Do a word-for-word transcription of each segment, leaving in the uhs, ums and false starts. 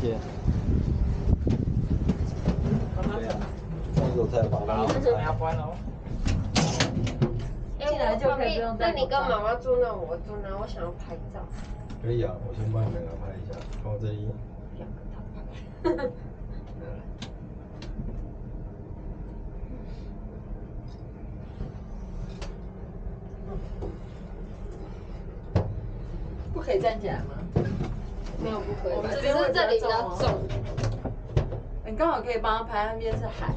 谢。对啊，这样子我才有办法。 好，要关哦。 进来就可以不用戴口罩。 那你跟妈妈住那，我住那，我想要拍照。 可以啊，我先帮你们两个拍一下，放我这里。 两个他拍。 不可以站起来吗？ 没有不可以吧， 我们这只边会是这里比比较重较重。 你刚好可以帮他拍，那边是海。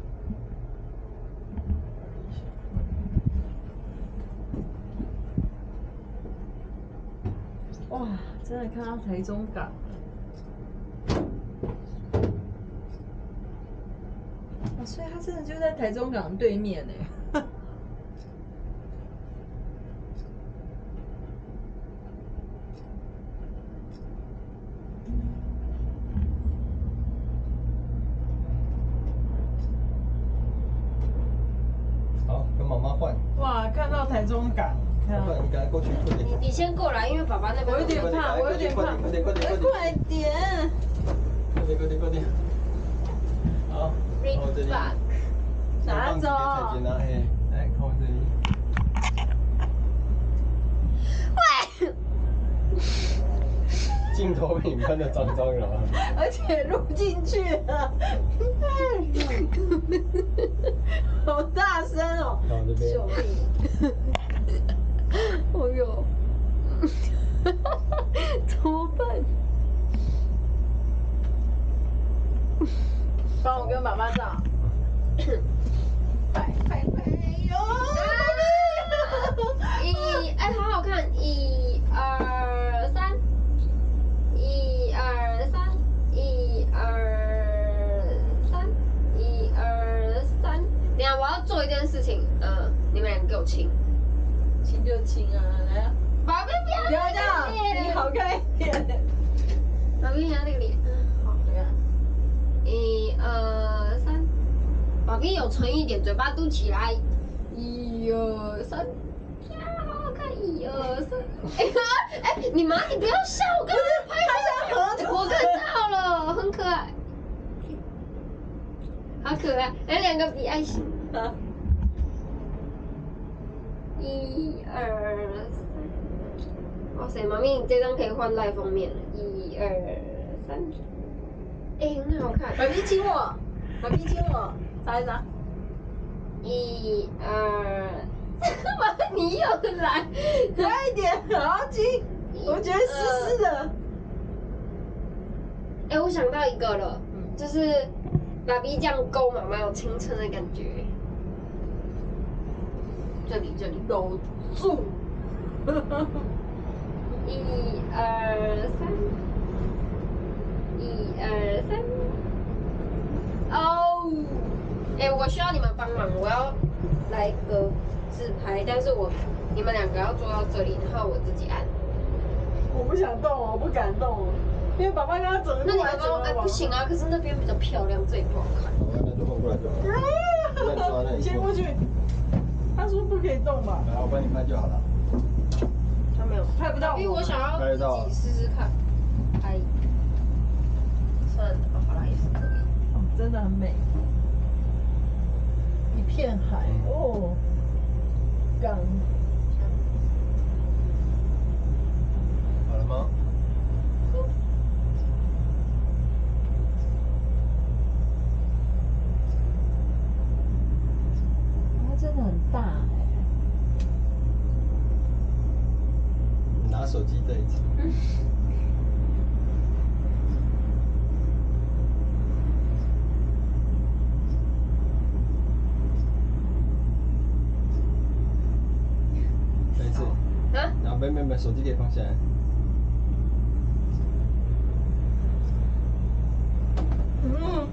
哇，真的看到台中港了。哦，所以他真的就在台中港对面呢。 好，跟妈妈换。 哇，看到台中港，看快，你赶快过去，快点。 你你先过来，因为爸爸那边我有点怕，我有点怕， 快点，快点，快点， 快点， 快点，快点，快点。好，靠我这里。 拿走。 菜金啊，嘿，来靠我这里。 喂。 镜头被你喷的脏脏的啊！ 而且录进去了，好大声哦！ 看我这边。 救命！ 哦哟，怎么办？ 帮我跟妈妈照。拍拍拍哟！ 一，哎，好好看，一二三，一二三，一二三，一二三。等下我要做一件事情，嗯，你们两个给我亲。 亲就亲啊，来啊！ 宝贝不要不要这样，你好看一点。 宝贝，你要那个脸，嗯，好。 对啊。 一二三，宝贝有诚意一点，嘴巴嘟起来。一二三，呀，好好看！一二三，哎呀，哎，你妈，你不要笑，我刚刚拍的，我看到了，很可爱，好可爱，来两个比爱心。 啊。 一二三，哇塞，妈咪，你这张可以换赖封面了。一二三，哎，很好看。 爸比亲我，爸比亲我，擦一擦。 一二，妈，你又来， 快一点，好好亲。我觉得湿湿的。 哎，我想到一个了，就是爸比这样勾妈妈有青春的感觉。这里这里搂住。 一二三，一二三。哦，哎，我需要你们帮忙，我要来个自拍，但是我你们两个要坐到这里，然后我自己按。 我不想动，我不敢动，因为爸爸刚刚走那你们过来， 帮我哎不行啊，可是那边比较漂亮，这里不好看。 好，那就换过来就好了。 你先过去。他说不可以动吧？ 来，我帮你拍就好了。 他没有拍不到我。 因为我想要自己试试看。拍。算了，哦，好啦，也是可以。 哦，真的很美，一片海哦，港。 好了吗？ 它真的很大哎。 拿手机对着。嗯。再一次。啊？然后没没没，手机可以放下来。 嗯。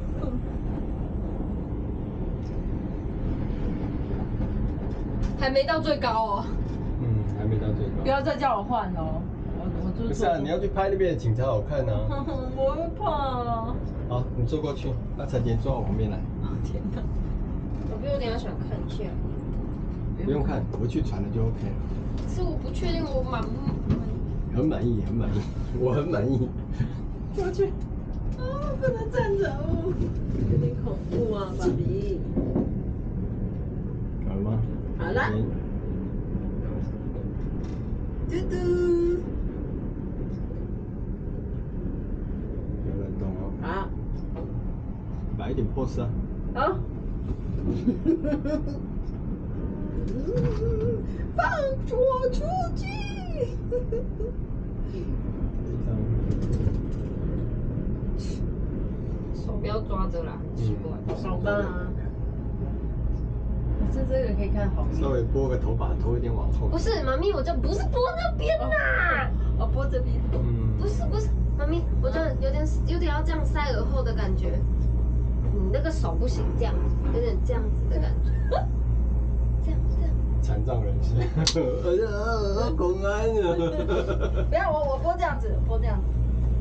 还没到最高哦。 嗯，还没到最高。 不要再叫我换哦，我我就。 不是啊，你要去拍那边的景才好看啊。 我会怕。 好，你坐过去，那陈杰坐我旁边来。 天哪！ 我比我等下想看一下。 不用看，我去传了就 OK 了。 可是我不确定我满不满意。 很满意，很满意，我很满意。 过去。 哦，不能站着哦，有点恐怖啊，爸比。 好了吗？ 好了。嘟嘟。 不要乱动哦。 好。 来一点 pose 啊。 好。放我出去！ 手不要抓着啦，奇怪。 好吧。这这个可以看好。 稍微拨个头，把头有点往后。 不是，妈咪，我这不是拨那边呐。 哦，拨这边。 嗯。 不是不是，妈咪，我这有点有点要这样塞耳后的感觉。你那个手不行，这样有点这样子的感觉。这样这样。 残障人士。哎呀，公安啊！ 不要我我拨这样子，拨这样子。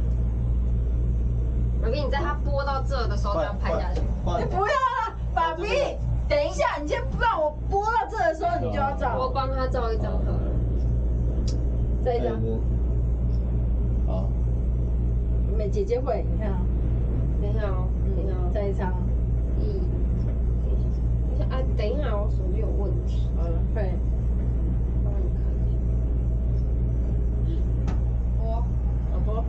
妈咪，你在他拨到这的时候这样拍下去。 你不要了，爸比，等一下，你先不让我拨到这的时候，你就要照。 我帮他照一张好了。 再一张。 好。 美姐姐会，你看啊。 等一下哦，等一下哦。 再一张。 一。等一下，啊，等一下，我手机有问题。 好了，会。 帮你看一下。拨。 好拨。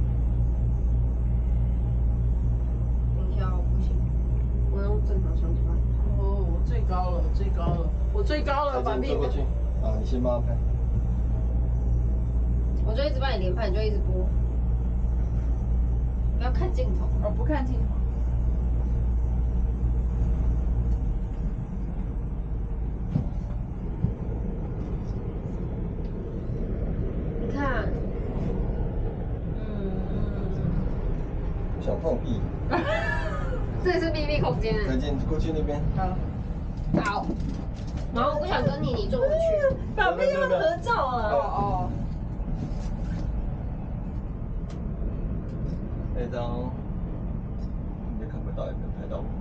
等一下，我不行，我用正常相机帮你拍。 哦，我最高了，最高了，我最高了，把臂。 过去。啊，你先帮他拍。 我就一直帮你连拍，你就一直播，不要看镜头。 我不看镜头。 你看， 嗯嗯。 想放屁。 这里是秘密空间。 再见，过去那边。 好。 好。然后我不想跟你，你坐回去。 爸比要合照了。哦哦。 那张你也看不到，也没有拍到我。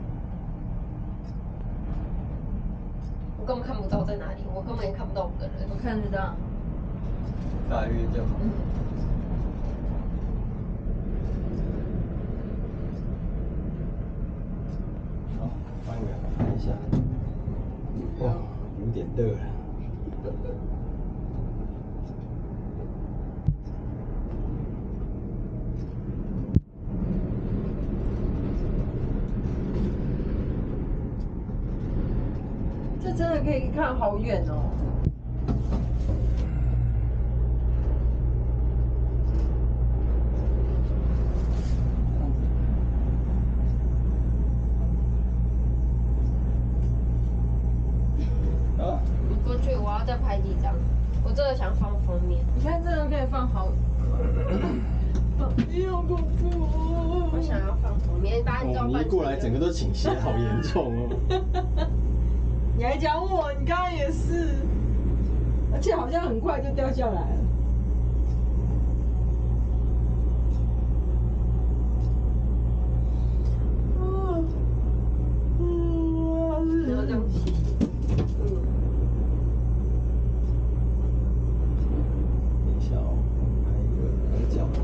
我根本看不到在哪里，我根本也看不到我的人。 我看得到。 大约就好。好，帮你们看一下。哇，有点热了。 这真的可以看好远哦。 啊！ 你过去，我要再拍几张。我这个想放封面。 你看这个可以放好。你好恐怖哦！ 我想要放封面，把你照你一过来，整个都倾斜，好严重哦。 你还讲我，你刚刚也是，而且好像很快就掉下来了。嗯，嗯， 然后这样洗。嗯。 等一下哦，拍一个合角。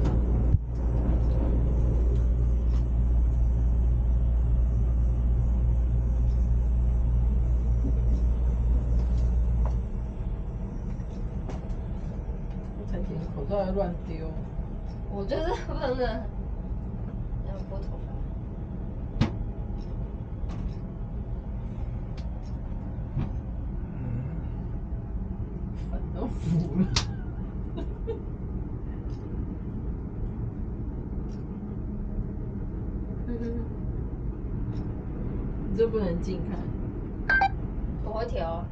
口罩要乱丢。 我觉得不能的，要拨头发。 粉都糊了。你这不能近看。 我会调。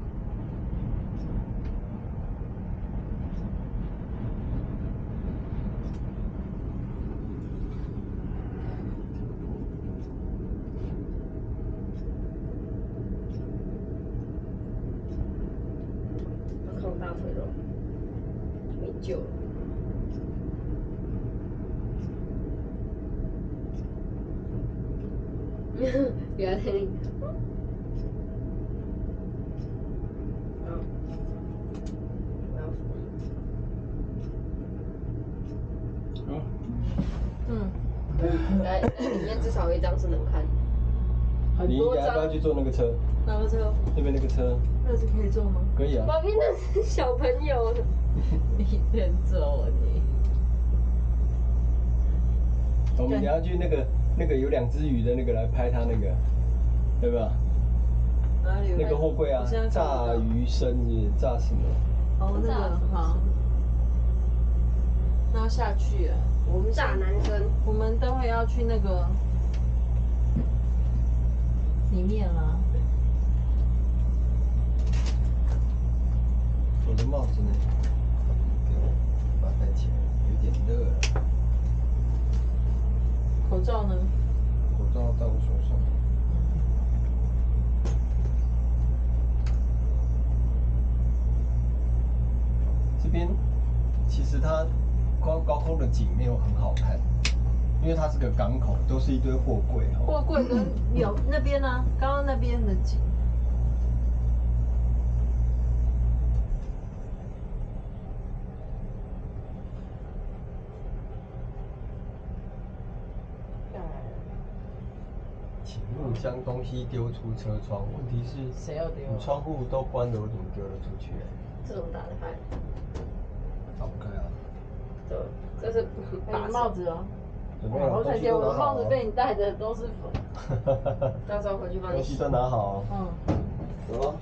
靠大腿肉，没救了。原来你。好，我要扶。 好。 嗯。 来，里面至少有一张是能看。 很你应多张该要不要。去坐那个车？ 哪个车？ 那边那个车那是可以坐吗？ 可以啊。 宝贝，那是小朋友的。 你认走你。 我们等下去那个那个有两只鱼的那个来拍它那个，对吧？ 哪里有？ 那个货柜啊，炸鱼生是炸什么？ 哦，那个好。那要下去了，我们炸男生。 我们等会要去那个里面啊。 我的帽子呢？给我把它戴起来，有点热了。 口罩呢？ 口罩在我手上。这边其实它高高空的景没有很好看，因为它是个港口，都是一堆货柜。 货柜跟有那边呢、啊，刚刚那边的景。 请勿将东西丢出车窗。问题是， 谁要丢？ 你窗户都关着，我怎么丢得出去？ 这种打得开。 打不开啊。 这这是哎，你帽子哦。 准备了， 好彩给我的帽子被你戴的都是粉。 到时候回去帮你洗。 东西都拿好。 嗯。 走了。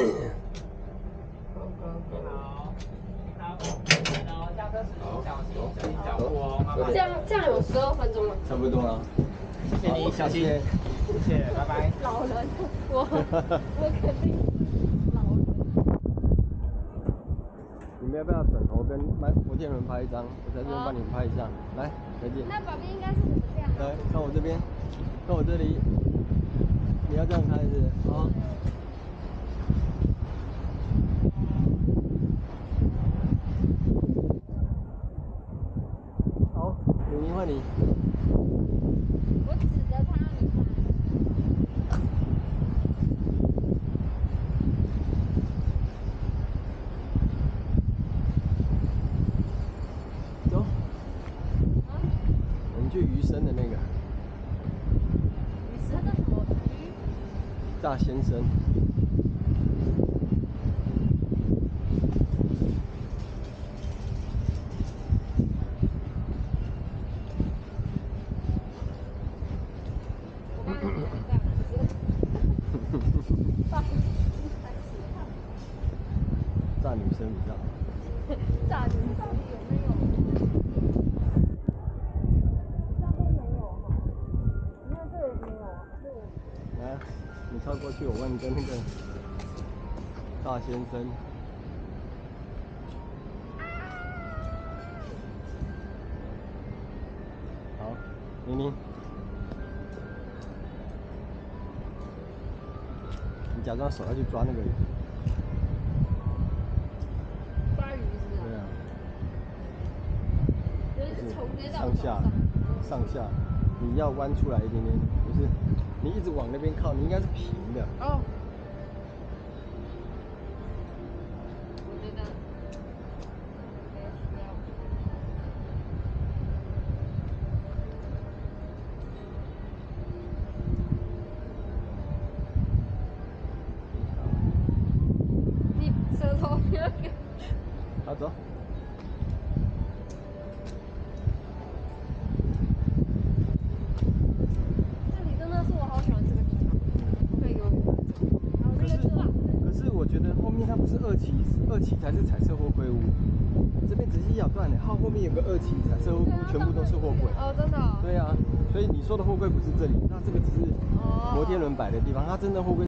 这样这样有十二分钟了。 差不多了。 谢谢你，小心。谢谢，拜拜。 老人，我我肯定老人。 你们要不要转头跟麦摩天轮拍一张？我在这边帮你们拍一下。来，再见。 那宝贝应该是怎么这样？ 来看我这边，看我这里。你要这样拍是？好。好，李宁换你。 我指着他，你看。 走。我们去鱼生的那个。 鱼生的什么鱼？ 炸先生。炸女生比较好。 炸女生到底有没有？这都没有哈，因为这里没有啊。 来，你靠过去，我问你跟那个大先生。好，宁宁。你假装手要去抓那个鱼。 抓鱼是吧？ 对啊。 就是从接到上下，上下，你要弯出来一点点，不是，你一直往那边靠，你应该是平的。 哦。我觉得。你舌头不要给。 好，走。 这里真的是我好喜欢这个地方，可以游泳。然后这个是吧？ 可是我觉得后面它不是二期，二期才是彩色货柜屋，这边只是一小段的，它后面有个二期彩色货柜屋，全部都是货柜。 哦，真的哦。 对啊，所以你说的货柜不是这里，那这个只是摩天轮摆的地方，它真的货柜。